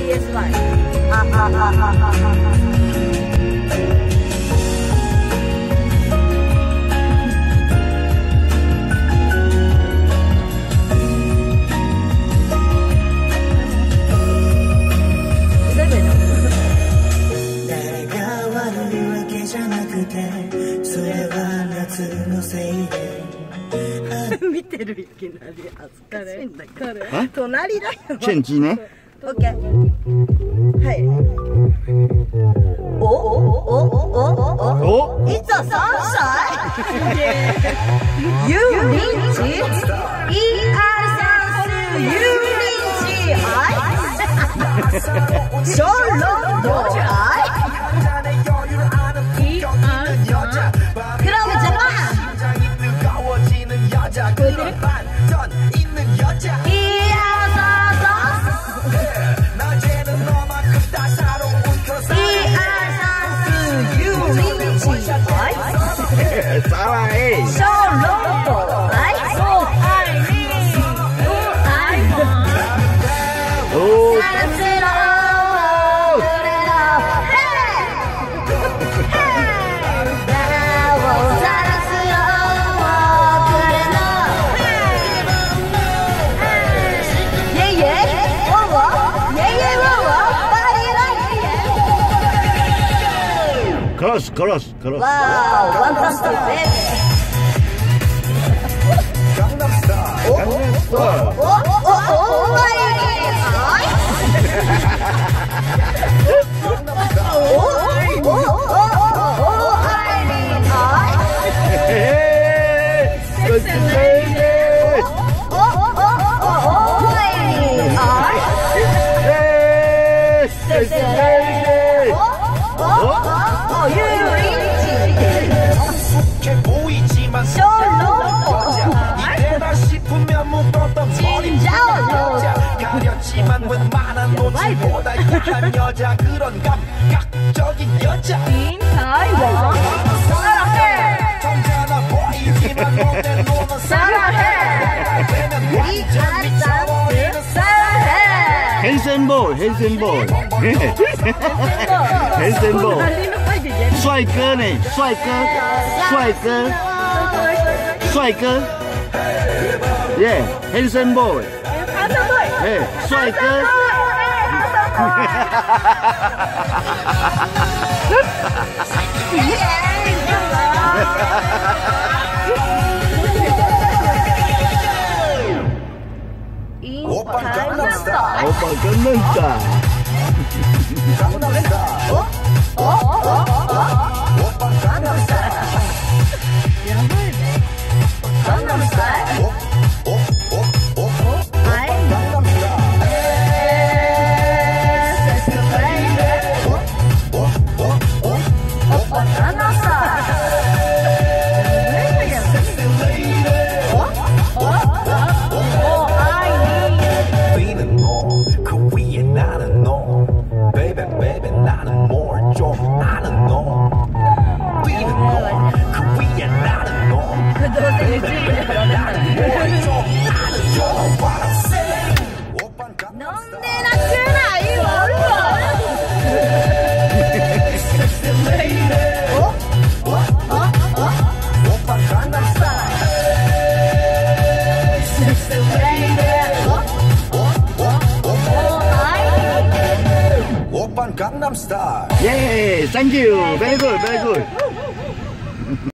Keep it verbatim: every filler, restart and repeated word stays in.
ピーエスファイブ。ああああああ。見てるいきなり恥ずかしいんだけど。隣だよ。 チェンジね。 オッケー。はい。おおおおおお。It's a sunshine. You reach it. E R 算数 You reach I. 小ロンドI.クラブジャパン。聞こえてる？ Cross, cross, cross. Wow, fantastic, baby. Gangnam Style. Gangnam Style. Oh, oh, oh, oh, 가렸지만 웬만한 노출보다 약한 여자 그런 감각적인 여자 인타이원 사랑해 점잖아 보이지만 모델로는 사랑해 되면 완전 미쳐버리는 사랑해 핸센볼 핸센볼 핸센볼 帅哥呢帅哥帅哥帅哥 Yeah handsome boy哎，帅哥！我把江南 style， 我把江南 style， 江南 style， 哦哦哦哦，我把江南 style， やばいね。江南 style， 哦哦哦哦。Gangnam Style. Yeah, thank you. Very good, very good.